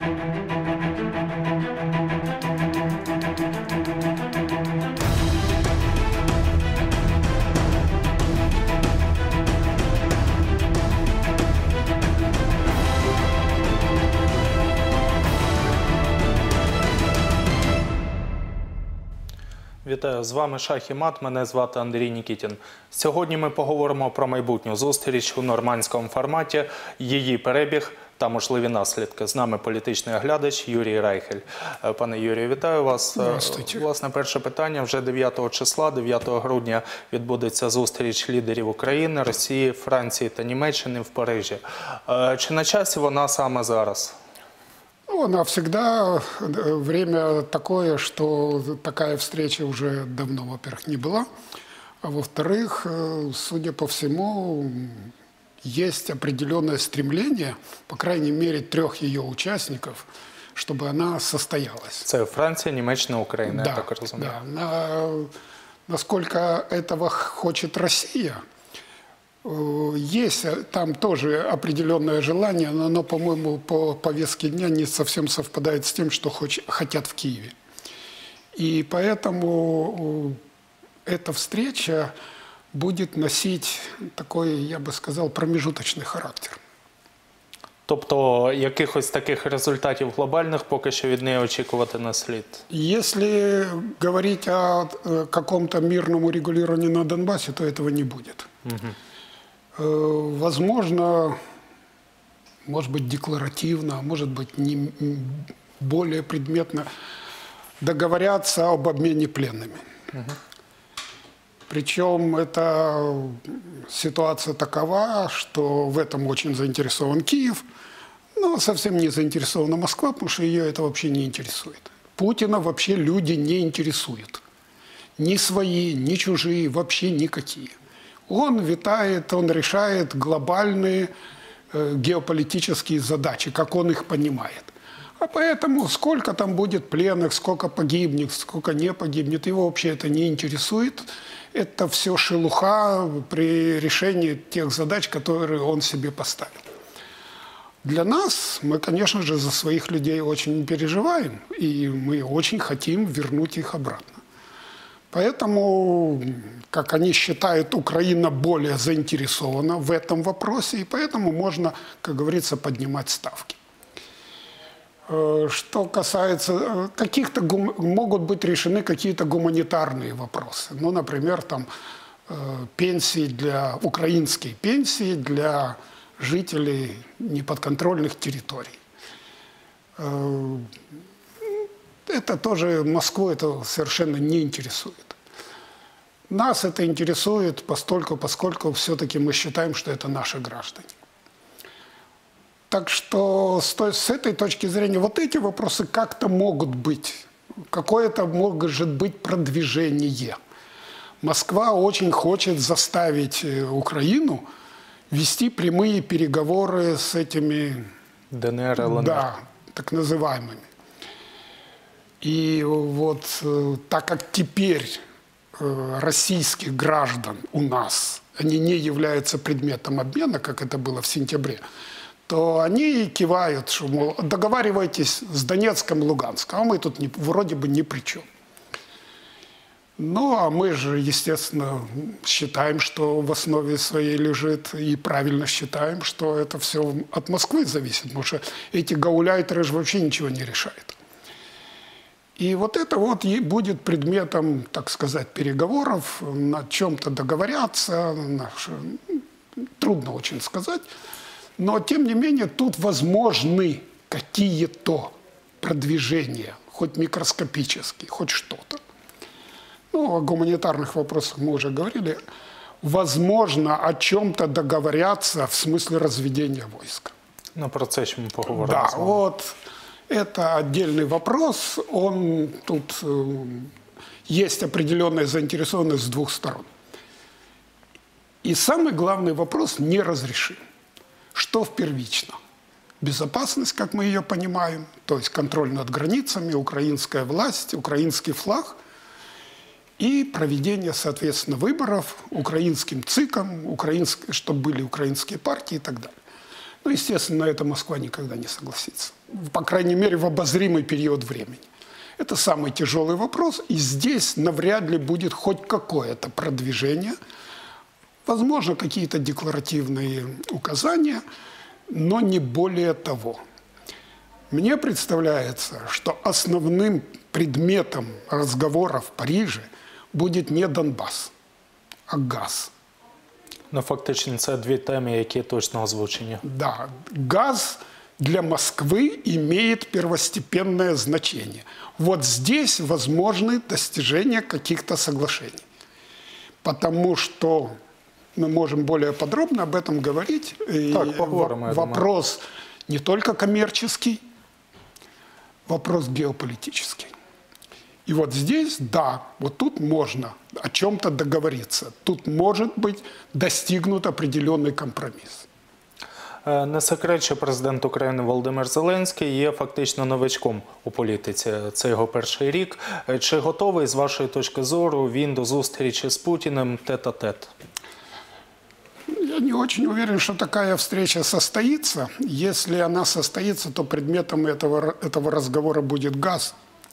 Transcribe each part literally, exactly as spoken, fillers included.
Вітаю, з вами Шах і Мат, мене звати Андрій Нікітін. Сьогодні ми поговоримо про майбутню зустріч у нормандському форматі, її перебіг та можливі наслідки. З нами політичний оглядач Юрій Райхель. Пане Юрію, вітаю вас. Здравствуйте. Власне, перше питання. Вже дев'ятого числа, дев'ятого грудня, відбудеться зустріч лідерів України, Росії, Франції та Німеччини в Парижі. Чи на часі вона саме зараз? Она всегда время такое, что такая встреча уже давно, во-первых, не была. А во-вторых, судя по всему, есть определенное стремление, по крайней мере, трех ее участников, чтобы она состоялась. Это Франция, Німеччина, Украина, да, я так разумею. Да. На, насколько этого хочет Россия, есть там тоже определенное желание, но оно, по-моему, по повестке дня не совсем совпадает с тем, что хотят в Киеве. И поэтому эта встреча будет носить такой, я бы сказал, промежуточный характер. Тобто якихось таких результатів глобальних поки що від неї очікувати не слід? Если говорить о каком-то мирном урегулировании на Донбассе, то этого не будет. Угу. Возможно, может быть, декларативно, может быть, не более предметно договорятся об обмене пленными. Угу. Причем эта ситуация такова, что в этом очень заинтересован Киев, но совсем не заинтересована Москва, потому что ее это вообще не интересует. Путина вообще люди не интересуют. Ни свои, ни чужие, вообще никакие. Он витает, он решает глобальные э, геополитические задачи, как он их понимает. А поэтому сколько там будет пленных, сколько погибнет, сколько не погибнет, его вообще это не интересует. Это все шелуха при решении тех задач, которые он себе поставил. Для нас, мы, конечно же, за своих людей очень переживаем, и мы очень хотим вернуть их обратно. Поэтому, как они считают, Украина более заинтересована в этом вопросе, и поэтому можно, как говорится, поднимать ставки. Что касается каких-то, могут быть решены какие-то гуманитарные вопросы. Ну, например, там пенсии для, украинские пенсии для жителей неподконтрольных территорий. Это тоже Москву это совершенно не интересует. Нас это интересует постольку, поскольку все-таки мы считаем, что это наши граждане. Так что с, той, с этой точки зрения вот эти вопросы как-то могут быть. Какое-то может быть продвижение. Москва очень хочет заставить Украину вести прямые переговоры с этими ДНР, ЛНР. Да, так называемыми. И вот так как теперь российских граждан у нас, они не являются предметом обмена, как это было в сентябре, то они кивают, что, мол, договаривайтесь с Донецком, Луганском, а мы тут не, вроде бы ни при чем. Ну, а мы же, естественно, считаем, что в основе своей лежит, и правильно считаем, что это все от Москвы зависит, потому что эти гауляйтеры же вообще ничего не решают. И вот это вот и будет предметом, так сказать, переговоров, на чем-то договорятся, на, трудно очень сказать, но тем не менее тут возможны какие-то продвижения, хоть микроскопические, хоть что-то. Ну, о гуманитарных вопросах мы уже говорили. Возможно, о чем-то договорятся в смысле разведения войск. Ну, про це ще ми поговоримо. Да, вот это отдельный вопрос. Он тут э, есть определенная заинтересованность с двух сторон. И самый главный вопрос не разрешим. Что впервично? Безопасность, как мы ее понимаем, то есть контроль над границами, украинская власть, украинский флаг – и проведение, соответственно, выборов украинским ЦИКом, украинск... чтобы были украинские партии и так далее. Ну, естественно, на это Москва никогда не согласится. По крайней мере, в обозримый период времени. Это самый тяжелый вопрос, и здесь навряд ли будет хоть какое-то продвижение. Возможно, какие-то декларативные указания, но не более того. Мне представляется, что основным предметом разговора в Париже будет не Донбас, а газ. Ну, фактично, це дві теми, які точно озвучені. Да, газ для Москвы имеет первостепенное значение. Вот здесь возможны достижения каких-то соглашений. Потому что мы можем более подробно об этом говорить. Так, поговорим, я вопрос не только коммерческий, вопрос геополитический. И вот здесь, да, вот тут можно о чем-то договориться. Тут может быть достигнут определенный компромисс. Не секрет, що президент України Володимир Зеленський є фактично новичком у політиці. Це його перший рік. Чи готовий, з вашої точки зору, він до зустрічі з Путіним тет-а-тет? Я не очень уверен, что такая встреча состоится. Если она состоится, то предметом этого, этого разговора будет газ.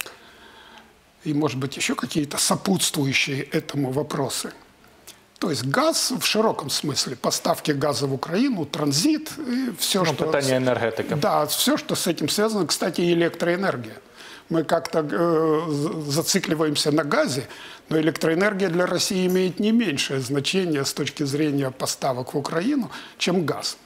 И, может быть, еще какие-то сопутствующие этому вопросы. То есть газ в широком смысле, поставки газа в Украину, транзит, и все, ну, что... питание энергетики. Да, все, что с этим связано. Кстати, и электроэнергия. Мы как-то э, зацикливаемся на газе, но электроэнергия для России имеет не меньшее значение с точки зрения поставок в Украину, чем газ.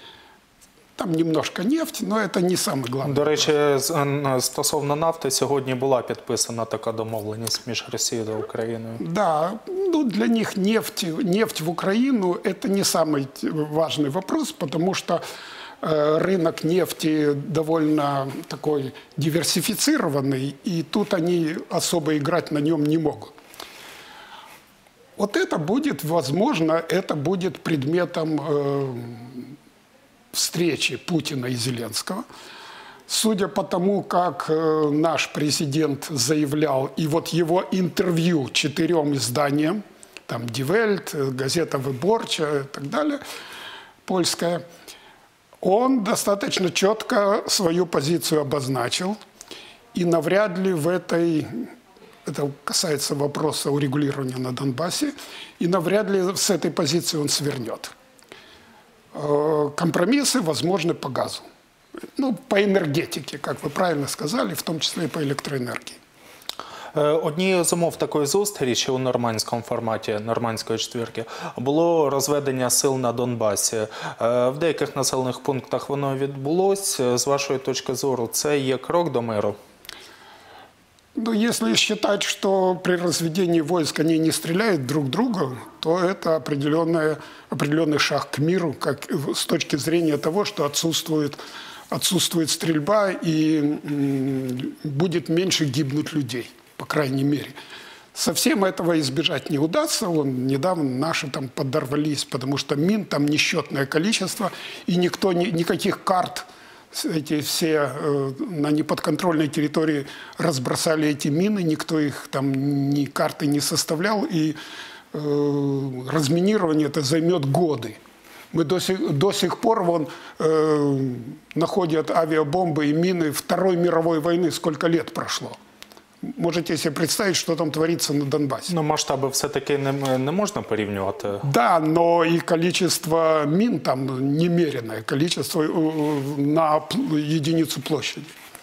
Там немножко нефть, но это не самый главный. До речі, стосовно нафти, сьогодні була підписана така домовленість між Росією та Україною. Да, ну для них нефть, нефть в Украину – это не самый важный вопрос, потому что э, рынок нефти довольно такой диверсифицированный, и тут они особо играть на нем не могут. Вот это будет, возможно, это будет предметом э, встречи Путина и Зеленского. Судя по тому, как э, наш президент заявлял, и вот его интервью четырем изданиям, там Die Welt, газета Выборча и так далее, польская, он достаточно четко свою позицию обозначил, и навряд ли в этой, это касается вопроса урегулирования на Донбассе, и навряд ли с этой позиции он свернет. Компромиссы возможны по газу. Ну, по енергетиці, як ви правильно сказали, в тому числі і по електроенергії. Однією з умов такої зустрічі у нормандському форматі, нормандської четвірки, було розведення сил на Донбасі. В деяких населених пунктах воно відбулося. З вашої точки зору, це є крок до миру? Ну, если считать, что при разведении войск они не стреляют друг друга, то это определенный, определенный шаг к миру, как с точки зрения того, что отсутствует, отсутствует стрельба и м, будет меньше гибнуть людей, по крайней мере. Совсем этого избежать не удастся. Вон, недавно наши там подорвались, потому что мин там несчетное количество, и никто, ни, никаких карт эти все э, на неподконтрольной территории разбросали эти мины, никто их там ни карты не составлял, и э, разминирование это займет годы. Мы до сих, до сих пор вон, э, находят авиабомбы и мины Второй мировой войны, сколько лет прошло. Можете себе представить, что там творится на Донбассе. Ну, масштаби все-таки не, не можна порівнювати. Да, но и количество мин там немеренное, количество на единицу площади.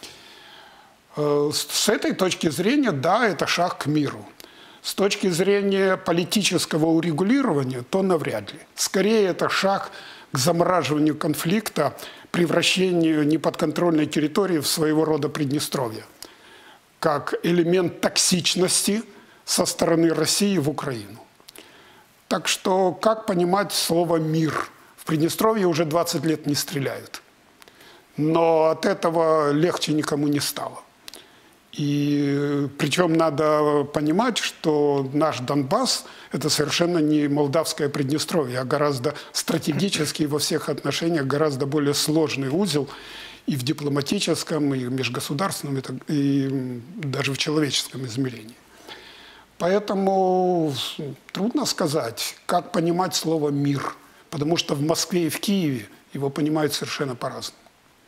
С этой точки зрения, да, это шаг к миру. С точки зрения политического урегулирования, то навряд ли. Скорее, это шаг к замораживанию конфликта, превращению неподконтрольной территории в своего рода Приднестровье, как элемент токсичности со стороны России в Украину. Так что, как понимать слово «мир»? В Приднестровье уже двадцать лет не стреляют. Но от этого легче никому не стало. И причем надо понимать, что наш Донбасс – это совершенно не молдавское Приднестровье, а гораздо стратегически во всех отношениях гораздо более сложный узел и в дипломатическом, и в межгосударственном, и даже в человеческом измерении. Поэтому трудно сказать, как понимать слово «мир». Потому что в Москве и в Киеве его понимают совершенно по-разному.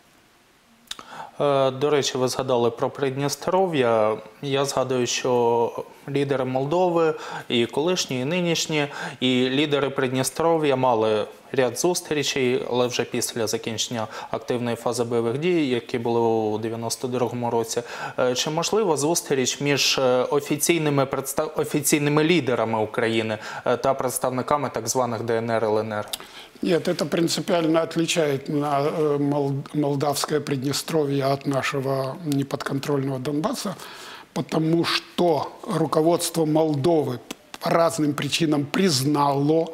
Е, До речі, ви згадали про Придністров'я. Я згадую, що лідери Молдови, і колишні, і нинішні, і лідери Придністров'я мали ряд зустрічей, але вже після закінчення активної фази бойових дій, які були у дев'яносто другому році. Е, Чи можлива зустріч між е, офіційними, представ... офіційними лідерами України е, та представниками так званих Де Ен Ер, Ел Ен Ер? Нет, это принципиально отличает на- э, Мол- Молдавское Приднестровье от нашего неподконтрольного Донбасса, потому что руководство Молдовы по разным причинам признало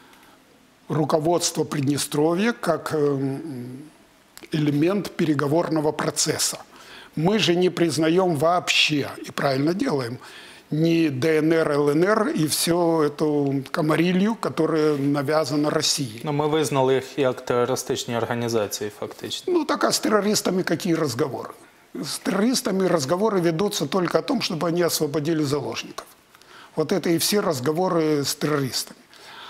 руководство Приднестровья как эм, элемент переговорного процесса. Мы же не признаем вообще, и правильно делаем, ни Де Ен Ер, Ел Ен Ер и всю эту комарилью, которая навязана России. Ну, ми визнали їх як терористичні організації, фактично. Ну так а с террористами какие разговоры? С террористами разговоры ведутся только о том, чтобы они освободили заложников. Вот это и все разговоры с террористами.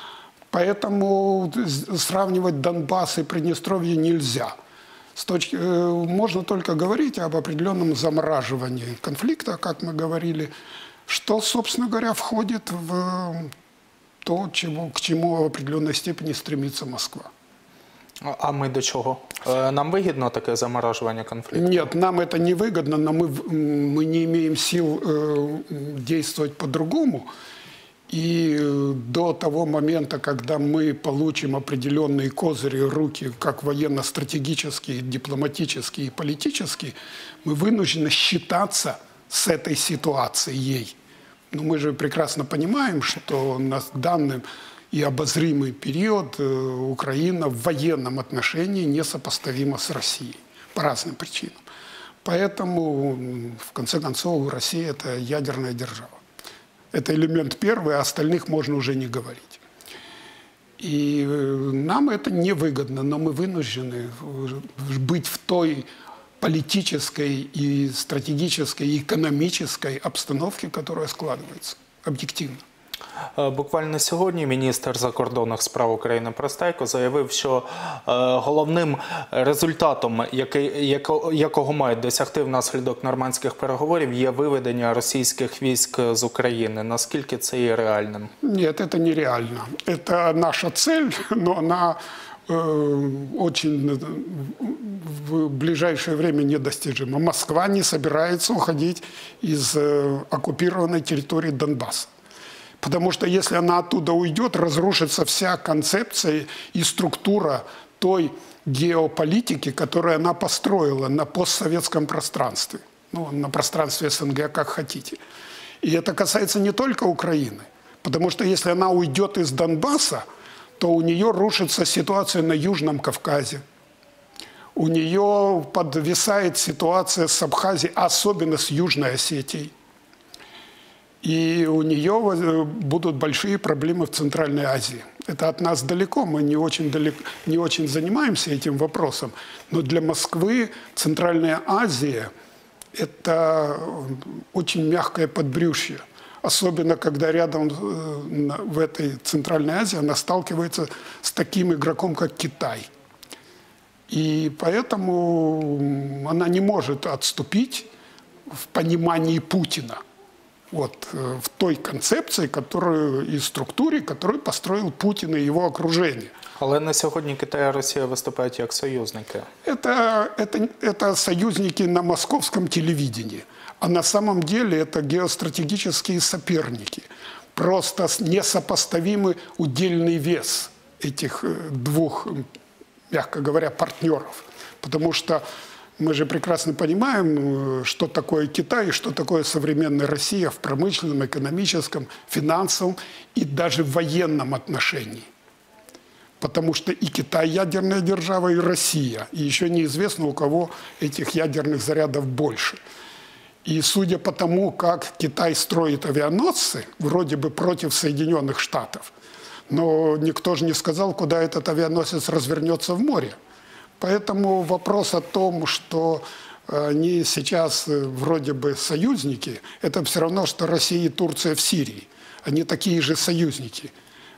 Поэтому сравнивать Донбасс и Приднестровье нельзя. С точки, э, можно только говорить об определенном замораживании конфликта, как мы говорили, что, собственно говоря, входит в то, чему, к чему в определенной степени стремится Москва. А а ми до чого? Е, Нам вигідно таке заморажування конфлікту? Нет, нам это не выгодно, но мы, в- м, мы не имеем сил э, действовать по-другому. И э, до того момента, когда мы получим определенные козыри в руки, как военно-стратегические, дипломатические и политические, мы вынуждены считаться с этой ситуацией. Но мы же прекрасно понимаем, что на данный и обозримый период э, Украина в военном отношении несопоставима с Россией по разным причинам. Поэтому, м, в конце концов, Россия – это ядерная держава. Это элемент первый, а остальных можно уже не говорить. И э, нам это невыгодно, но мы вынуждены э, быть в той политической и стратегической, и экономической обстановке, которая складывается объективно. Е, Буквально сьогодні міністр закордонних справ України Пристайко заявив, що е, головним результатом, який, яко- якого мають досягти внаслідок нормандських переговорів, є виведення російських військ з України. Наскільки це є реальним? Нет, это нереально. Это наша цель, но она э, очень э, в ближайшее время недостижима. Москва не собирается уходить из э, оккупированной территории Донбасса. Потому что если она оттуда уйдет, разрушится вся концепция и структура той геополитики, которую она построила на постсоветском пространстве. Ну, на пространстве С Н Г, как хотите. И это касается не только Украины. Потому что если она уйдет из Донбасса, то у нее рушится ситуация на Южном Кавказе. У нее подвисает ситуация с Абхазией, особенно с Южной Осетией. И у нее будут большие проблемы в Центральной Азии. Это от нас далеко, мы не очень, далеко, не очень занимаемся этим вопросом. Но для Москвы Центральная Азия – это очень мягкое подбрюшье. Особенно, когда рядом в этой Центральной Азии она сталкивается с таким игроком, как Китай. И поэтому она не может отступить в понимании Путина. Вот, в той концепции, которую и структуре, которую построил Путин и его окружение. Але на сьогодні Китай і Росія виступають як союзники. Это, это, это союзники на московском телевидении. А на самом деле это геостратегические соперники. Просто несопоставимый удельный вес этих двух, мягко говоря, партнеров. Потому что мы же прекрасно понимаем, что такое Китай и что такое современная Россия в промышленном, экономическом, финансовом и даже в военном отношении. Потому что и Китай ядерная держава, и Россия. И еще неизвестно, у кого этих ядерных зарядов больше. И судя по тому, как Китай строит авианосцы, вроде бы против Соединенных Штатов, но никто же не сказал, куда этот авианосец развернется в море. Поэтому вопрос о том, что они сейчас вроде бы союзники, это все равно, что Россия и Турция в Сирии. Они такие же союзники.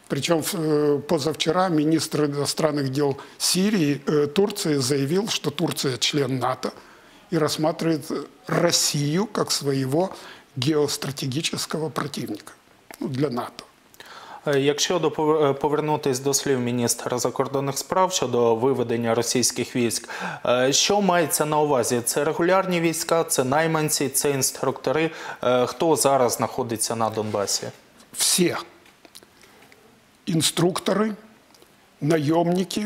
Причем э, позавчера министр иностранных дел Сирии, э, Турции заявил, что Турция член НАТО и рассматривает Россию как своего геостратегического противника, ну, для НАТО. Якщо до- повернутись до слів міністра закордонних справ щодо виведення російських військ, е, що мається на увазі? Це регулярні війська, це найманці, це інструктори? Е, Хто зараз знаходиться на Донбасі? Все инструкторы, наемники.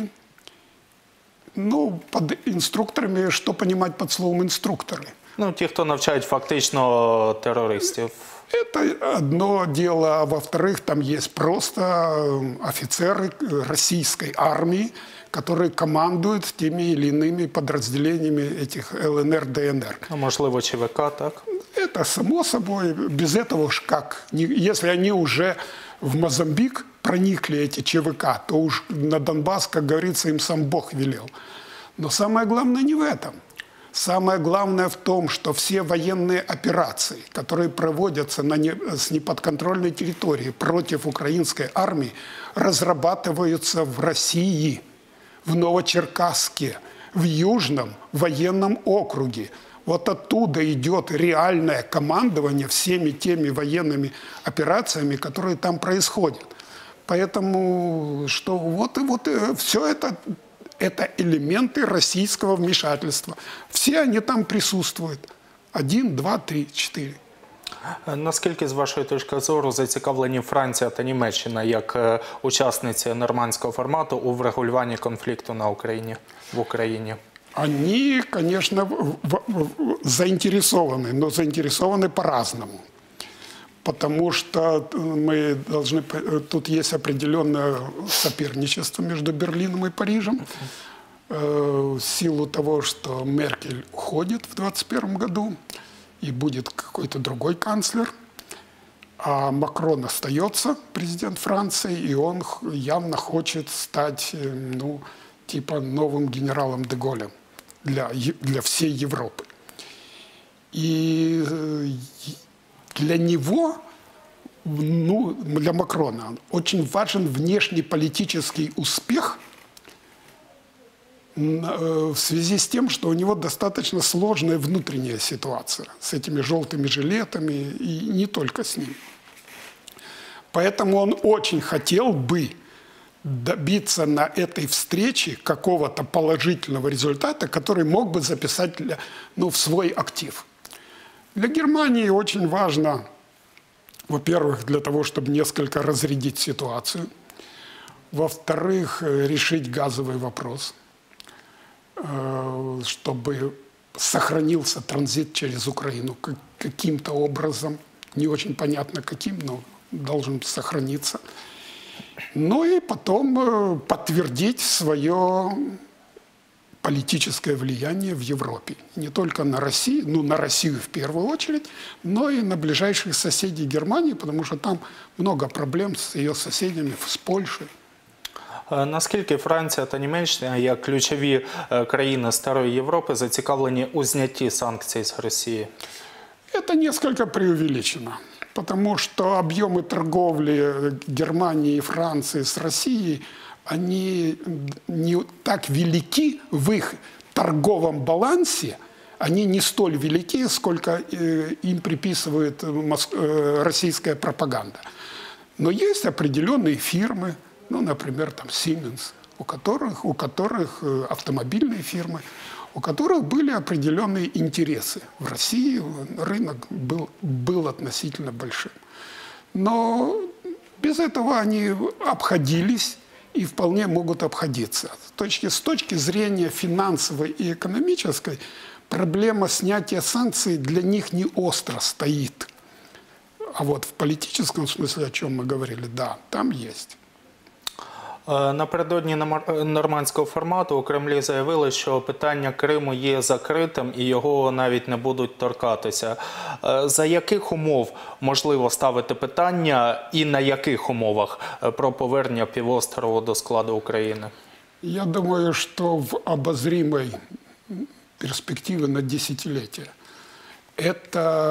Ну, под инструкторами, что понимать под словом инструкторы? Ну, ті, хто навчають фактично терористів. Это одно дело, а во-вторых, там есть просто офицеры российской армии, которые командуют теми или иными подразделениями этих ЛНР, ДНР. А можливо, ЧВК, так? Это само собой, без этого ж как. Не- Если они уже в Мозамбик проникли, эти ЧВК, то уж на Донбасс, как говорится, им сам Бог велел. Но самое главное не в этом. Самое главное в том, что все военные операции, которые проводятся на не, с неподконтрольной территории против украинской армии, разрабатываются в России, в Новочеркасске, в Южном военном округе. Вот оттуда идет реальное командование всеми теми военными операциями, которые там происходят. Поэтому что вот и вот все это, это элементы российского вмешательства. Все они там присутствуют. Один, два, три, чотири. Наскільки, з вашої точки зору, зацікавлені Франція та Німеччина як е, учасниці нормандського формату у врегулюванні конфлікту на Україні, в Україні? Они, конечно, в- в- в- заинтересованы, но заинтересованы по-разному. Потому что мы должны... по- Тут есть определенное соперничество между Берлином и Парижем. Э, В силу того, что Меркель уходит в двадцать первом году, и будет какой-то другой канцлер, а Макрон остается, президент Франции, и он х- явно хочет стать, э, ну, типа новым генералом де Голлем для, Е- для всей Европы. И э, и для него, ну, для Макрона, очень важен внешнеполитический успех н- э, в связи с тем, что у него достаточно сложная внутренняя ситуация с этими желтыми жилетами и не только с ним. Поэтому он очень хотел бы добиться на этой встрече какого-то положительного результата, который мог бы записать для- ну, в свой актив. Для Германии очень важно, во-первых, для того, чтобы несколько разрядить ситуацию, во-вторых, э, решить газовый вопрос, э, чтобы сохранился транзит через Украину как- каким-то образом, не очень понятно каким, но должен сохраниться. Ну и потом э, подтвердить свое политическое влияние в Европе. Не только на Россию, ну на Россию в первую очередь, но и на ближайших соседей Германии, потому что там много проблем с ее соседями, с Польшей. Е, Наскільки Франція та Німеччина, як ключові е, країни Старої Європи, зацікавлені у знятті санкцій з Росії? Это несколько преувеличено, потому что объемы торговли Германии и Франции с Россией, они не так велики в их торговом балансе, они не столь велики, сколько э, им приписывает мос- э, российская пропаганда. Но есть определенные фирмы, ну, например, там Siemens, у которых, у которых э, автомобильные фирмы, у которых были определенные интересы. В России рынок был, был относительно большим. Но без этого они обходились и вполне могут обходиться. С точки, с точки зрения финансовой и экономической, проблема снятия санкций для них не остро стоит. А вот в политическом смысле, о чем мы говорили, да, там есть. Е, Напередодні намар- нормандського формату у Кремлі заявили, що питання Криму є закритим і його навіть не будуть торкатися. Е, За яких умов можливо ставити питання і на яких умовах е, про повернення півострову до складу України? Я думаю, что в обозримой перспективе на десятилетия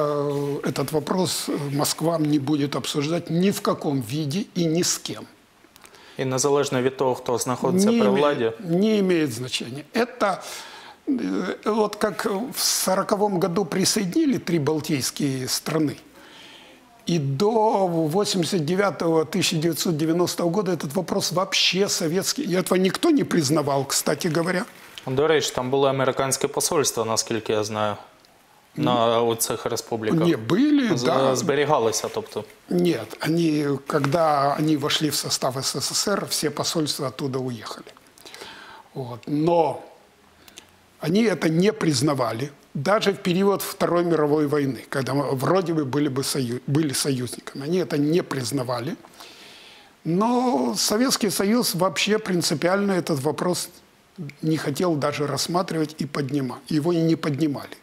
это, этот вопрос Москва не будет обсуждать ни в каком виде и ни с кем. І незалежно від того, хто знаходиться не при име- владі. не имеет значения. Это э, вот как в сороковом году присоединили три балтийские страны. И до восемьдесят девятого — тысяча девятьсот девяностого года этот вопрос вообще советский. И этого никто не признавал, кстати говоря. До речі, там було американське посольство, наскільки я знаю, на цих республіках. Не, были, З- да. Зберігалися, тобто. Нет, они, когда они вошли в состав СССР, все посольства оттуда уехали. Вот. Но они это не признавали, даже в период Второй мировой войны, когда мы вроде бы были, бы сою, были союзниками. Они это не признавали. Но Советский Союз вообще принципиально этот вопрос не хотел даже рассматривать и поднимать. Его и не поднимали.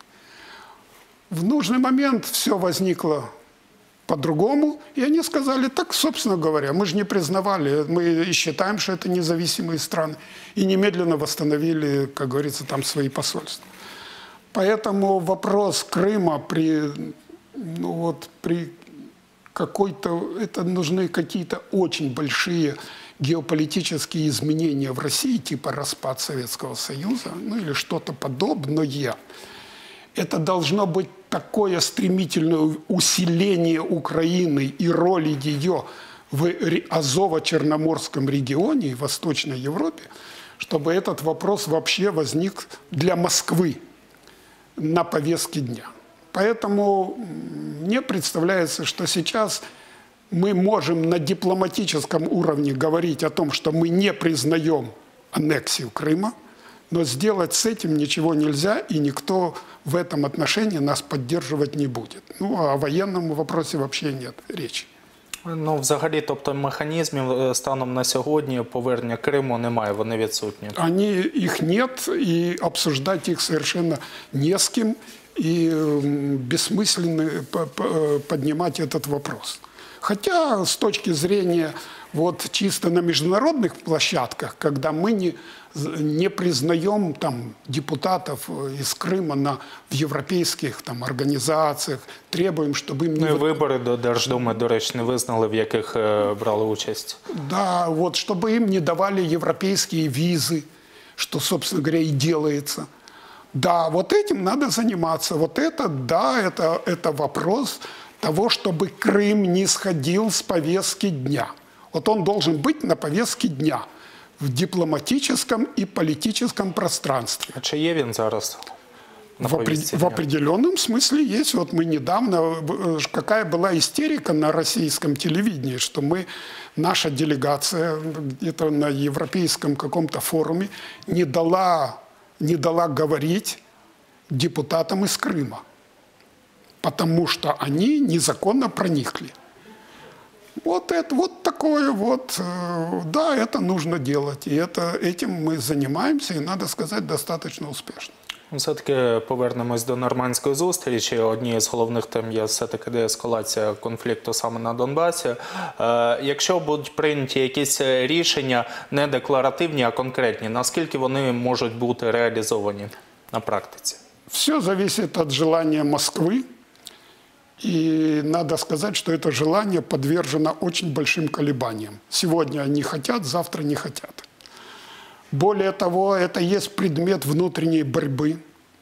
В нужный момент все возникло по-другому, и они сказали, так, собственно говоря, мы же не признавали, мы и считаем, что это независимые страны, и немедленно восстановили, как говорится, там свои посольства. Поэтому вопрос Крыма при, ну вот, при какой-то, это нужны какие-то очень большие геополитические изменения в России, типа распад Советского Союза, ну или что-то подобное. Это должно быть такое стремительное усиление Украины и роли ее в Азово-Черноморском регионе и Восточной Европе, чтобы этот вопрос вообще возник для Москвы на повестке дня. Поэтому мне представляется, что сейчас мы можем на дипломатическом уровне говорить о том, что мы не признаем аннексию Крыма, но сделать с этим ничего нельзя, и никто в этом отношении нас поддерживать не будет. Ну, а о военном вопросе вообще нет речи. Ну, взагалі, тобто механізмів е, станом на сьогодні повернення Криму немає, вони відсутні. Они, их нет, и обсуждать их совершенно не с кем, и м, бессмысленно по- по- поднимать этот вопрос. Хотя с точки зрения вот чисто на международных площадках, когда мы не, не признаем там, депутатов из Крыма на, в европейских там, организациях, требуем, чтобы им не... Ну, і вот- вибори до Держдуми, до речі, не визнали, в яких е, брали участь. Да, вот, чтобы им не давали европейские визы, что, собственно говоря, и делается. Да, вот этим надо заниматься. Вот это, да, это, это вопрос того, чтобы Крым не сходил с повестки дня. Вот он должен быть на повестке дня в дипломатическом и политическом пространстве. А чи є він зараз на В, опре- повістці в дня? определенном смысле есть. Вот мы недавно, э, какая была истерика на российском телевидении, что мы, наша делегация где-то на европейском каком-то форуме не дала, не дала говорить депутатам из Крыма, потому что они незаконно проникли. Вот это вот такое вот, э, да, это нужно делать, и это, этим мы занимаемся, и, надо сказать, достаточно успешно. Все-таки повернемось до нормандської зустрічі. Однією з головних тем є все-таки деескалація конфлікту саме на Донбасі. Е, якщо будуть прийняті якісь рішення не декларативні, а конкретні, наскільки вони можуть бути реалізовані на практиці? Все зависит от желания Москвы. И надо сказать, что это желание подвержено очень большим колебаниям. Сегодня они хотят, завтра не хотят. Более того, это есть предмет внутренней борьбы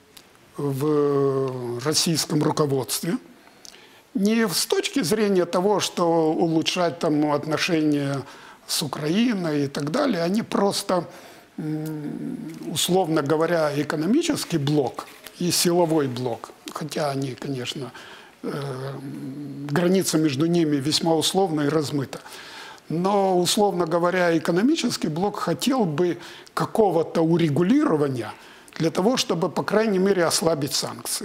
в российском руководстве. Не с точки зрения того, что улучшать там отношения с Украиной и так далее, они просто, условно говоря, экономический блок и силовой блок, хотя они, конечно, граница между ними весьма условна и размыта. Но, условно говоря, экономический блок хотел бы какого-то урегулирования для того, чтобы, по крайней мере, ослабить санкции.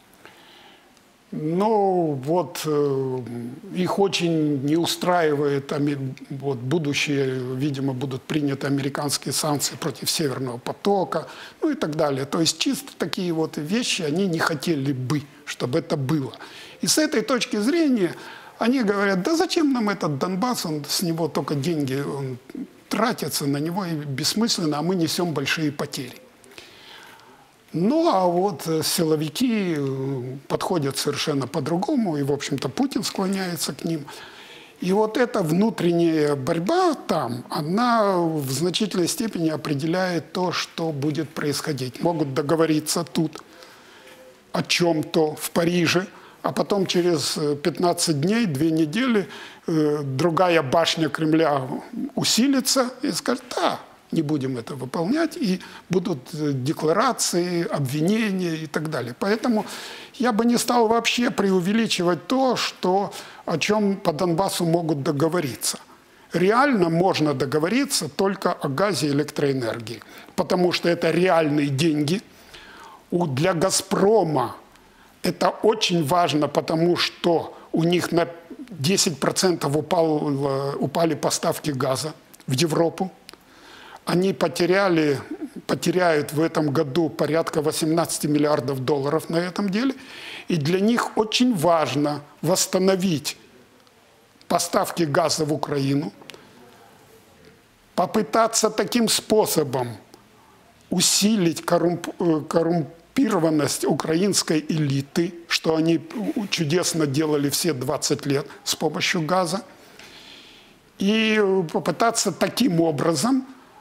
Но вот э, их очень не устраивает, вот, будущие, видимо, будут приняты американские санкции против Северного потока, ну и так далее. То есть чисто такие вот вещи они не хотели бы, чтобы это было. И с этой точки зрения они говорят, да зачем нам этот Донбасс, он, с него только деньги он, тратятся на него и бессмысленно, а мы несем большие потери. Ну, а вот силовики подходят совершенно по-другому, и, в общем-то, Путин склоняется к ним. И вот эта внутренняя борьба там, она в значительной степени определяет то, что будет происходить. Могут договориться тут о чем-то в Париже, а потом через пятнадцать дней, две недели, э, другая башня Кремля усилится и скажет: да, не будем это выполнять, и будут декларации, обвинения и так далее. Поэтому я бы не стал вообще преувеличивать то, что, о чем по Донбассу могут договориться. Реально можно договориться только о газе и электроэнергии, потому что это реальные деньги. Для «Газпрома» это очень важно, потому что у них на десять процентов упал, упали поставки газа в Европу. Они потеряли, потеряют в этом году порядка восемнадцати миллиардов долларов на этом деле. И для них очень важно восстановить поставки газа в Украину, попытаться таким способом усилить коррумп, коррумпированность украинской элиты, что они чудесно делали все двадцать лет с помощью газа, и попытаться таким образом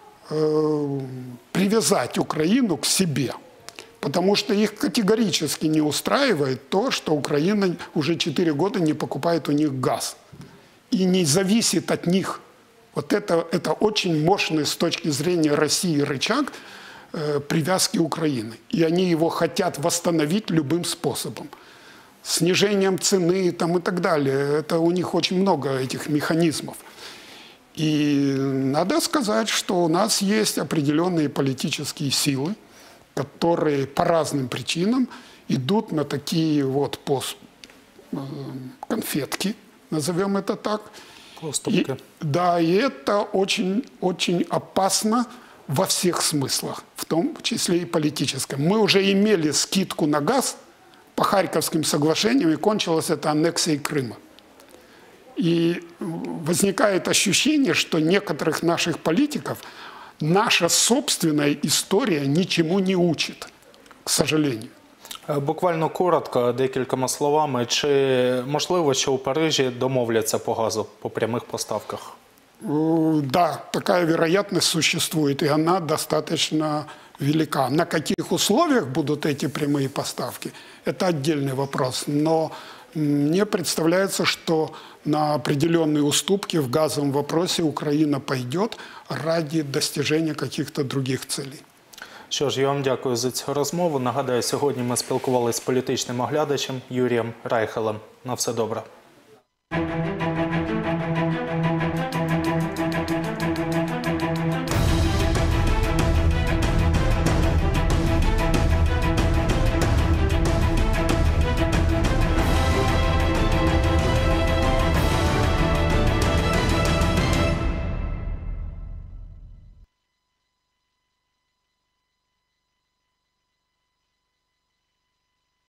привязать Украину к себе. Потому что их категорически не устраивает то, что Украина уже четыре года не покупает у них газ. И не зависит от них. Вот это, это очень мощный с точки зрения России рычаг э, привязки Украины. И они его хотят восстановить любым способом. Снижением цены там, и так далее. Это у них очень много этих механизмов. И надо сказать, что у нас есть определенные политические силы, которые по разным причинам идут на такие вот пост, э, конфетки, назовем это так. Поступки. И, да, и это очень, очень опасно во всех смыслах, в том числе и политическом. Мы уже имели скидку на газ по Харьковским соглашениям, и кончилось это аннексией Крыма. И возникает ощущение, что некоторых наших политиков наша собственная история ничему не учит, к сожалению. Буквально коротко, декількома словами. Чи можливо, що у Парижі домовляться по газу, по прямих поставках? Да, такая вероятность существует, и она достаточно велика. На каких условиях будут эти прямые поставки, это отдельный вопрос. Но мне представляется, что на определенные уступки в газовом вопросе Украина пойдет ради достижения каких-то других целей. Що ж, я вам дякую за цю розмову. Нагадаю, сьогодні ми спілкувалися з політичним оглядачем Юрієм Райхелем. На все добре.